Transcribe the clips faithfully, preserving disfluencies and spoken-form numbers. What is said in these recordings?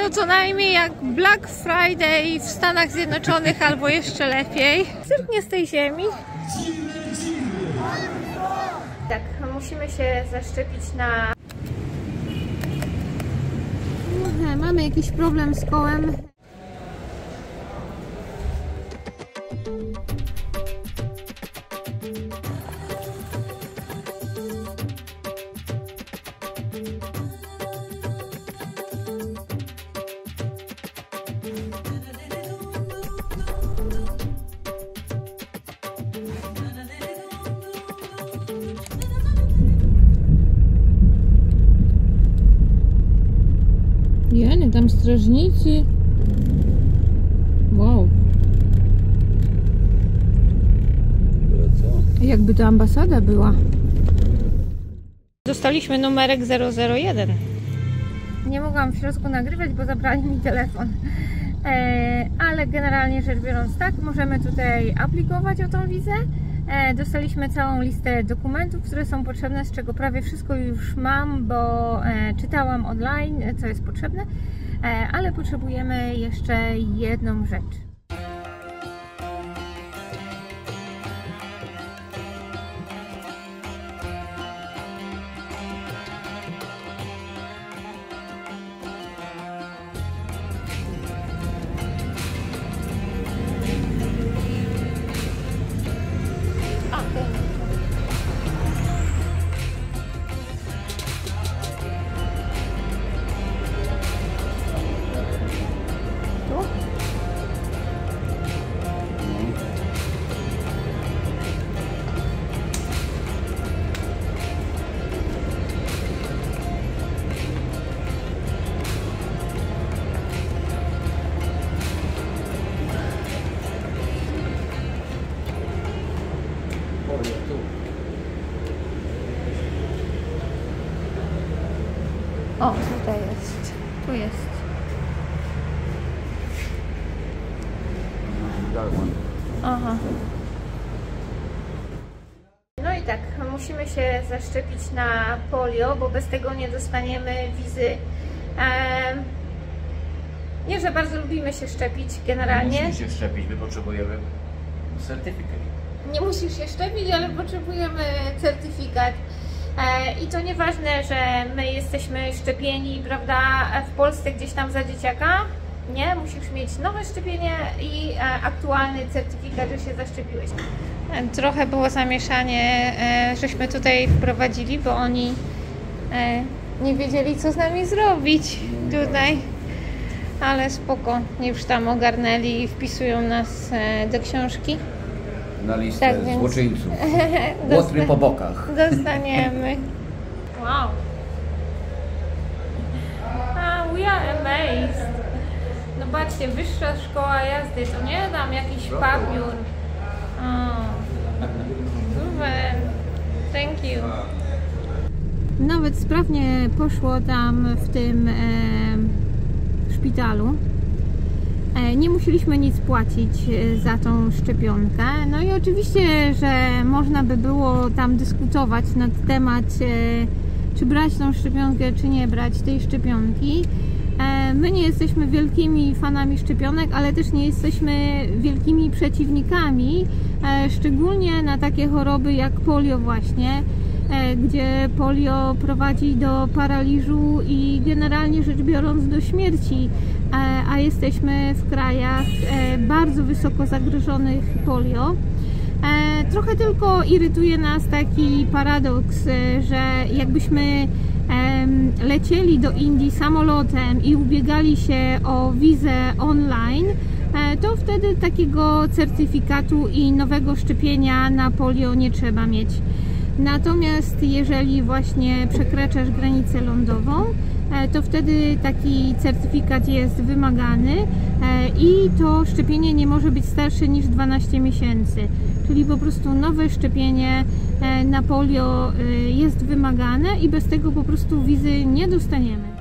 to co najmniej jak Black Friday w Stanach Zjednoczonych albo jeszcze lepiej. Zerknie z tej ziemi. Tak, musimy się zaszczepić na... Mamy jakiś problem z kołem. Jeny, tam strażnicy. Wow. Jakby to ambasada była. Dostaliśmy numerek zero zero jeden. Nie mogłam w środku nagrywać, bo zabrali mi telefon. E, ale generalnie rzecz biorąc tak, możemy tutaj aplikować o tą wizę. E, dostaliśmy całą listę dokumentów, które są potrzebne, z czego prawie wszystko już mam, bo e, czytałam online, co jest potrzebne, e, ale potrzebujemy jeszcze jedną rzecz. O, tutaj jest. Tu jest. Aha. No i tak, musimy się zaszczepić na polio, bo bez tego nie dostaniemy wizy. Ehm, nie, że bardzo lubimy się szczepić generalnie. Musimy się szczepić, my potrzebujemy certyfikat. Nie musisz się szczepić, ale potrzebujemy certyfikat. I to nieważne, że my jesteśmy szczepieni, prawda, w Polsce gdzieś tam za dzieciaka. Nie, musisz mieć nowe szczepienie i aktualny certyfikat, że się zaszczepiłeś. Trochę było zamieszanie, żeśmy tutaj wprowadzili, bo oni nie wiedzieli, co z nami zrobić tutaj. Ale spoko, już tam ogarnęli i wpisują nas do książki. Na listę tak, więc... złoczyńców. Łotry po bokach. Dostaniemy. Wow. Ah, we are amazed. No patrzcie, wyższa szkoła jazdy, to nie dam jakiś papier. Oh. Super. Thank you. Nawet sprawnie poszło tam w tym e, szpitalu. Nie musieliśmy nic płacić za tą szczepionkę. No i oczywiście, że można by było tam dyskutować na temat, czy brać tą szczepionkę, czy nie brać tej szczepionki. My nie jesteśmy wielkimi fanami szczepionek, ale też nie jesteśmy wielkimi przeciwnikami, szczególnie na takie choroby jak polio właśnie, gdzie polio prowadzi do paraliżu i generalnie rzecz biorąc do śmierci, a jesteśmy w krajach bardzo wysoko zagrożonych polio. Trochę tylko irytuje nas taki paradoks, że jakbyśmy lecieli do Indii samolotem i ubiegali się o wizę online, to wtedy takiego certyfikatu i nowego szczepienia na polio nie trzeba mieć. Natomiast jeżeli właśnie przekraczasz granicę lądową, to wtedy taki certyfikat jest wymagany i to szczepienie nie może być starsze niż dwanaście miesięcy. Czyli po prostu nowe szczepienie na polio jest wymagane i bez tego po prostu wizy nie dostaniemy.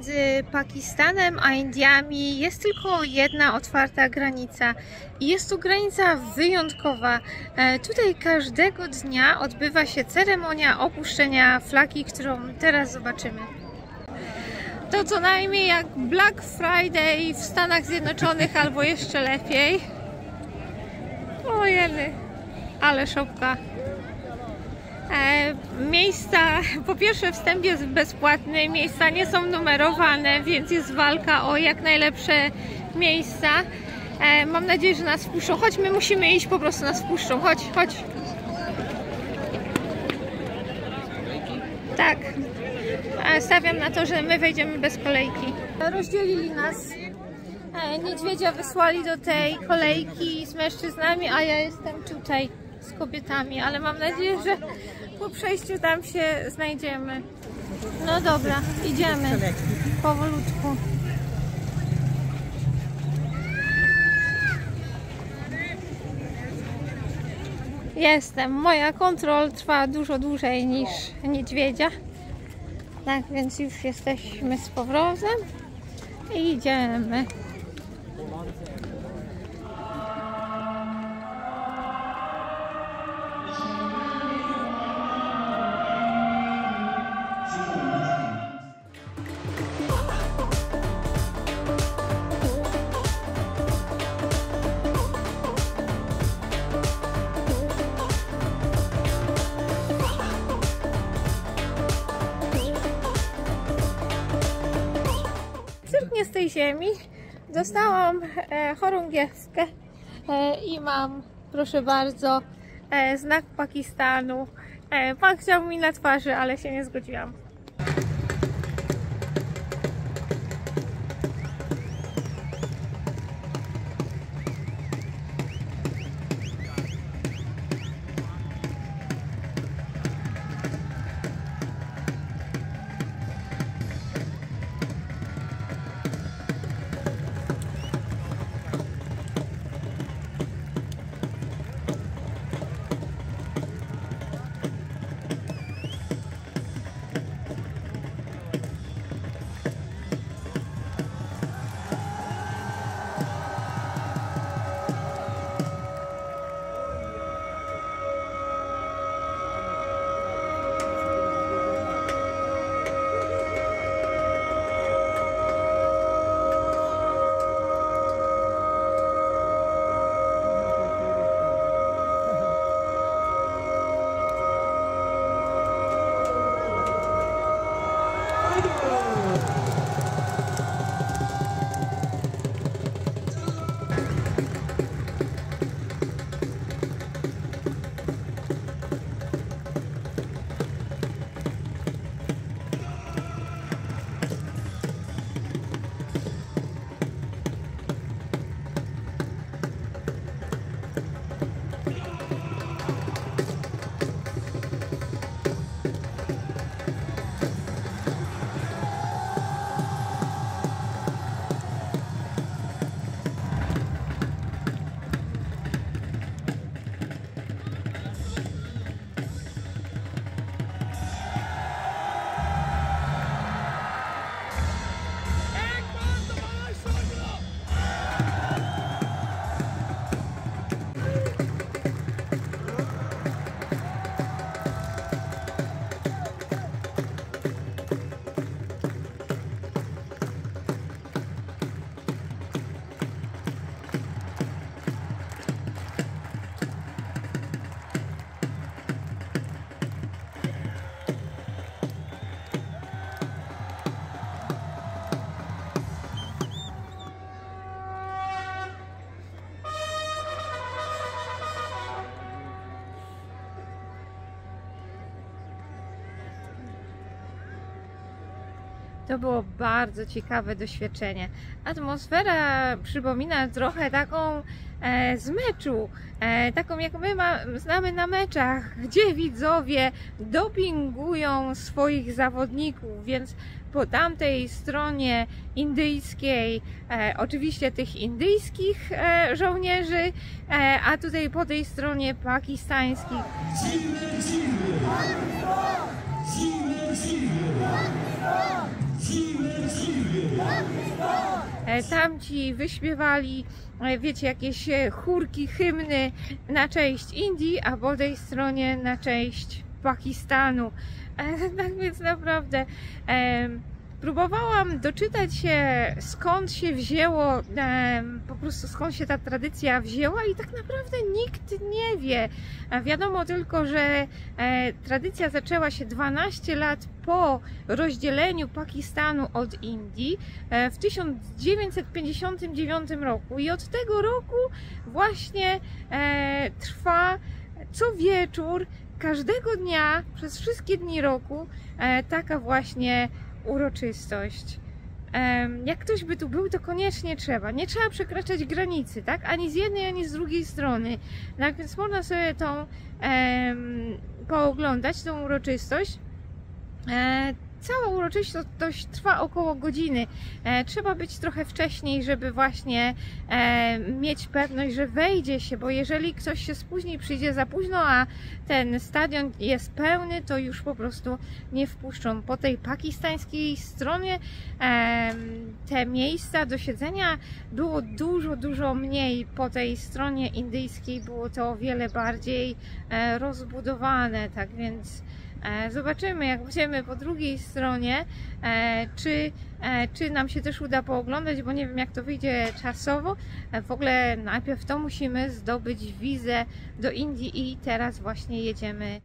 między Pakistanem a Indiami jest tylko jedna otwarta granica i jest to granica wyjątkowa. Tutaj każdego dnia odbywa się ceremonia opuszczenia flagi, którą teraz zobaczymy. To co najmniej jak Black Friday w Stanach Zjednoczonych, albo jeszcze lepiej. Ojeny, ale szopka. E, miejsca, po pierwsze wstęp jest bezpłatny, miejsca nie są numerowane, więc jest walka o jak najlepsze miejsca. E, mam nadzieję, że nas wpuszczą. Chodź, my musimy iść, po prostu nas wpuszczą. Chodź, chodź. Tak. E, stawiam na to, że my wejdziemy bez kolejki. Rozdzielili nas. E, niedźwiedzia wysłali do tej kolejki z mężczyznami, a ja jestem tutaj z kobietami, ale mam nadzieję, że po przejściu tam się znajdziemy. No dobra, idziemy powolutku. Jestem. Moja kontrola trwa dużo dłużej niż niedźwiedzia. Tak więc już jesteśmy z powrotem i idziemy. Z tej ziemi dostałam e, chorągiewkę e, i mam, proszę bardzo, e, znak Pakistanu. E, pan chciał mi na twarzy, ale się nie zgodziłam. To było bardzo ciekawe doświadczenie. Atmosfera przypomina trochę taką e, z meczu, e, taką jak my ma, znamy na meczach, gdzie widzowie dopingują swoich zawodników, więc po tamtej stronie indyjskiej, e, oczywiście tych indyjskich e, żołnierzy, e, a tutaj po tej stronie pakistańskich. Tamci wyśpiewali, wiecie, jakieś chórki, hymny na cześć Indii, a po tej stronie na cześć Pakistanu. Tak więc naprawdę próbowałam doczytać się, skąd się wzięło, po prostu skąd się ta tradycja wzięła i tak naprawdę nikt nie wie. Wiadomo tylko, że tradycja zaczęła się dwanaście lat po rozdzieleniu Pakistanu od Indii w tysiąc dziewięćset pięćdziesiątym dziewiątym roku i od tego roku właśnie trwa co wieczór, każdego dnia, przez wszystkie dni roku taka właśnie uroczystość. Jak ktoś by tu był, to koniecznie trzeba. Nie trzeba przekraczać granicy, tak? Ani z jednej, ani z drugiej strony. Tak więc można sobie tą um, pooglądać, tą uroczystość. E, cała uroczystość trwa około godziny. E, trzeba być trochę wcześniej, żeby właśnie e, mieć pewność, że wejdzie się, bo jeżeli ktoś się spóźni, przyjdzie za późno, a ten stadion jest pełny, to już po prostu nie wpuszczą. Po tej pakistańskiej stronie e, te miejsca do siedzenia było dużo, dużo mniej. Po tej stronie indyjskiej było to o wiele bardziej e, rozbudowane, tak więc zobaczymy, jak będziemy po drugiej stronie, czy, czy nam się też uda pooglądać, bo nie wiem, jak to wyjdzie czasowo. W ogóle najpierw to musimy zdobyć wizę do Indii i teraz właśnie jedziemy.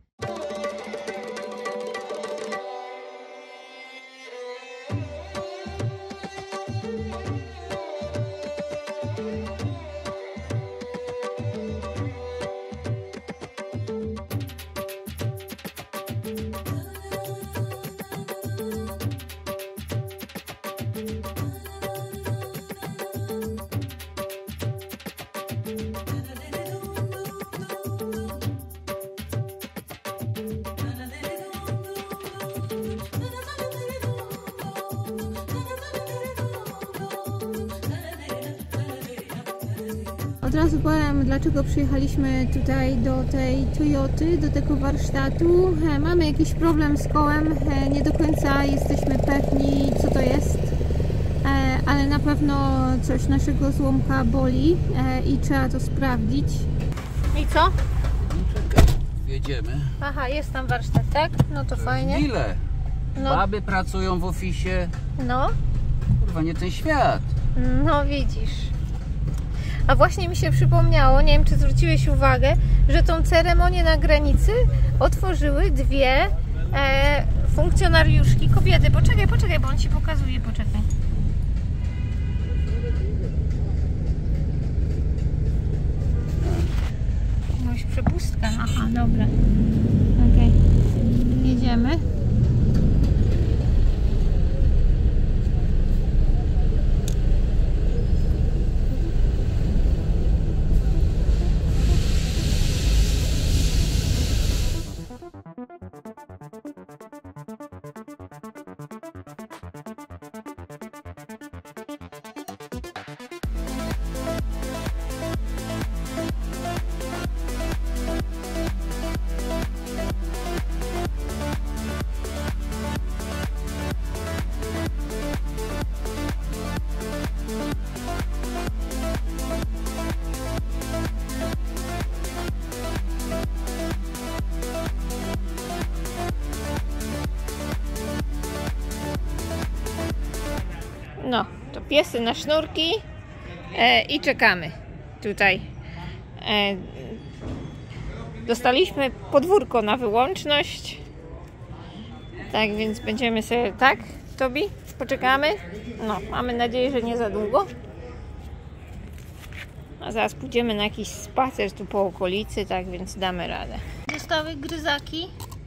Od razu powiem, dlaczego przyjechaliśmy tutaj do tej Toyoty, do tego warsztatu. Mamy jakiś problem z kołem, nie do końca jesteśmy pewni, co to jest, ale na pewno coś naszego złomka boli i trzeba to sprawdzić. I co? Czekaj, jedziemy. Aha, jest tam warsztat, tak? No to, to fajnie. Ile? No. Baby pracują w oficie. No. Kurwa, nie ten świat. No widzisz. A właśnie mi się przypomniało, nie wiem, czy zwróciłeś uwagę, że tą ceremonię na granicy otworzyły dwie e, funkcjonariuszki, kobiety. Poczekaj, poczekaj, bo on ci pokazuje, poczekaj. Jakaś przepustka, aha, dobra. Okej, okay. Jedziemy. No, to piesy na sznurki e, i czekamy tutaj. E, dostaliśmy podwórko na wyłączność. Tak więc będziemy sobie, tak, Tobi? Poczekamy? No, mamy nadzieję, że nie za długo. A zaraz pójdziemy na jakiś spacer tu po okolicy, tak więc damy radę. Dostały gryzaki.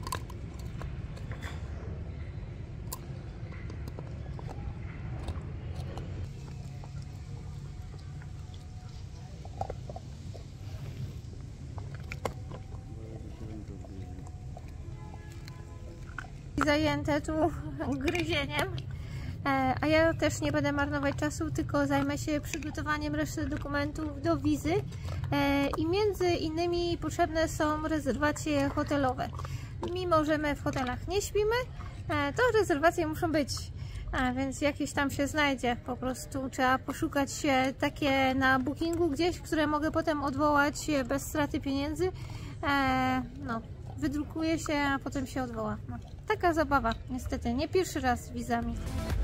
Zajęte tu gryzieniem, a ja też nie będę marnować czasu, tylko zajmę się przygotowaniem reszty dokumentów do wizy i między innymi potrzebne są rezerwacje hotelowe. Mimo że my w hotelach nie śpimy, to rezerwacje muszą być. A więc jakieś tam się znajdzie. Po prostu trzeba poszukać się takie na bookingu gdzieś, które mogę potem odwołać bez straty pieniędzy. Eee, no, wydrukuje się, a potem się odwoła. No, taka zabawa, niestety. Nie pierwszy raz z wizami.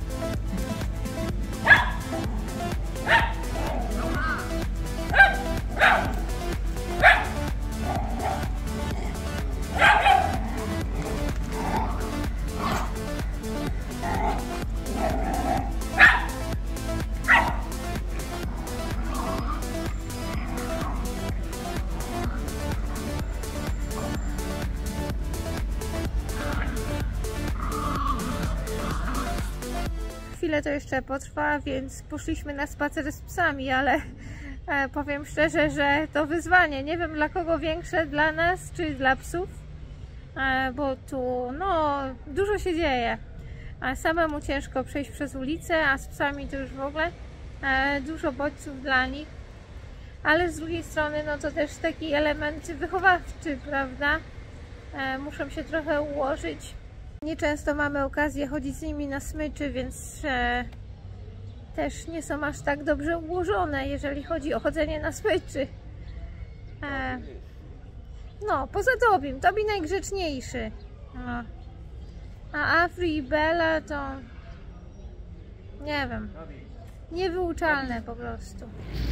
Chwilę to jeszcze potrwa, więc poszliśmy na spacer z psami, ale e, powiem szczerze, że to wyzwanie. Nie wiem dla kogo większe, dla nas czy dla psów, e, bo tu no dużo się dzieje. A samemu ciężko przejść przez ulicę, a z psami to już w ogóle e, dużo bodźców dla nich. Ale z drugiej strony no to też taki element wychowawczy, prawda? E, muszą się trochę ułożyć. Nieczęsto mamy okazję chodzić z nimi na smyczy, więc e, też nie są aż tak dobrze ułożone, jeżeli chodzi o chodzenie na smyczy. E, no, poza Tobim, Tobi najgrzeczniejszy. No. A Afri i Bella to... nie wiem. Niewyuczalne po prostu.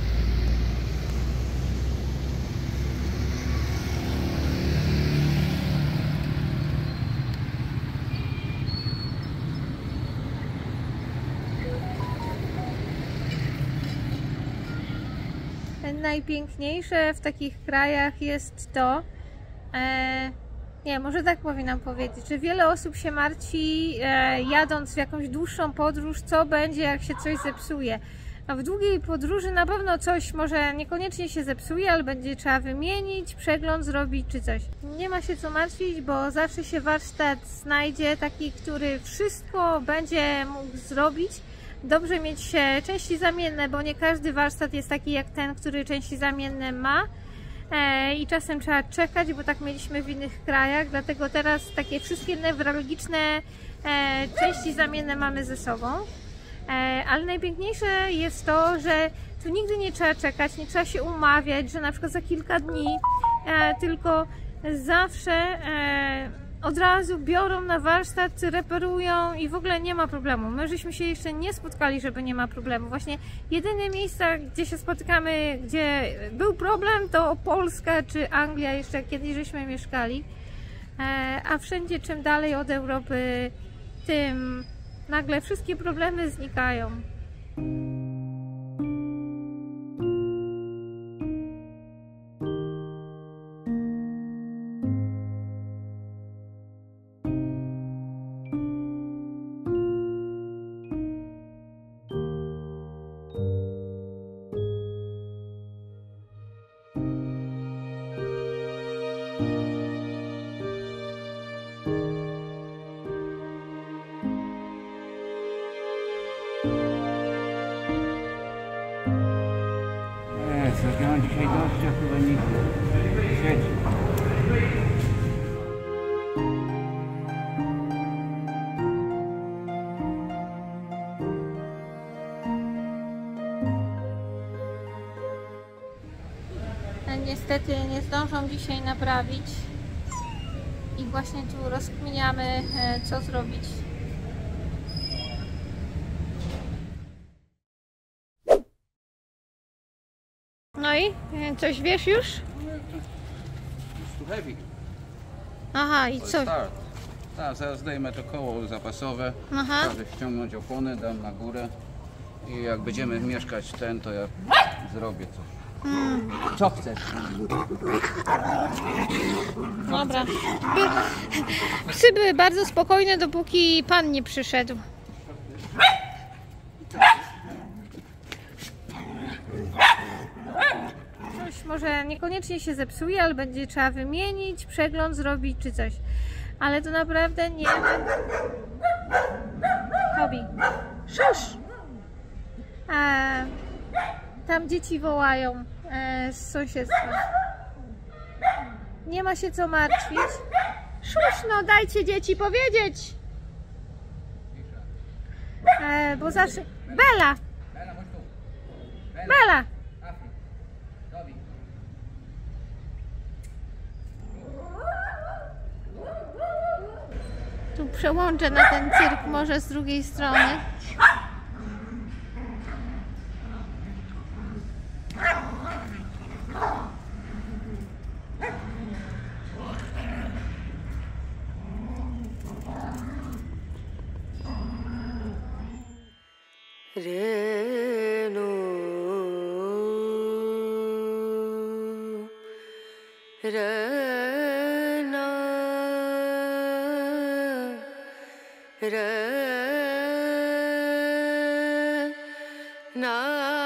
Najpiękniejsze w takich krajach jest to, e, nie, może tak powinnam powiedzieć, że wiele osób się martwi e, jadąc w jakąś dłuższą podróż, co będzie jak się coś zepsuje. A w długiej podróży na pewno coś może niekoniecznie się zepsuje, ale będzie trzeba wymienić, przegląd zrobić czy coś. Nie ma się co martwić, bo zawsze się warsztat znajdzie taki, który wszystko będzie mógł zrobić. Dobrze mieć części zamienne, bo nie każdy warsztat jest taki jak ten, który części zamienne ma e, i czasem trzeba czekać, bo tak mieliśmy w innych krajach, dlatego teraz takie wszystkie newralgiczne e, części zamienne mamy ze sobą. E, ale najpiękniejsze jest to, że tu nigdy nie trzeba czekać, nie trzeba się umawiać, że na przykład za kilka dni, e, tylko zawsze e, od razu biorą na warsztat, reperują i w ogóle nie ma problemu. My żeśmy się jeszcze nie spotkali, żeby nie ma problemu. Właśnie jedyne miejsca, gdzie się spotykamy, gdzie był problem, to Polska czy Anglia, jeszcze kiedyś żeśmy mieszkali. A wszędzie czym dalej od Europy, tym nagle wszystkie problemy znikają. Ja mam dzisiaj dość, ja chyba nie siedzi. Niestety nie zdążą dzisiaj naprawić i właśnie tu rozkminiamy, co zrobić. No i coś wiesz już? It's too heavy. Aha, i co? Tak, zaraz zdejmę to koło zapasowe, każę ściągnąć opony, dam na górę i jak będziemy mieszkać ten, to ja zrobię coś. Hmm. Co chcesz? Dobra. Psy były bardzo spokojne, dopóki pan nie przyszedł. Coś może niekoniecznie się zepsuje, ale będzie trzeba wymienić, przegląd zrobić czy coś. Ale to naprawdę nie... Tobi. Szusz! A, tam dzieci wołają e, z sąsiedztwa. Nie ma się co martwić. Szusz, no dajcie dzieci powiedzieć. e, bo zawsze... Bela! Bela! Tu przełączę na ten cyrk może z drugiej strony. Renu, Rena, Rena.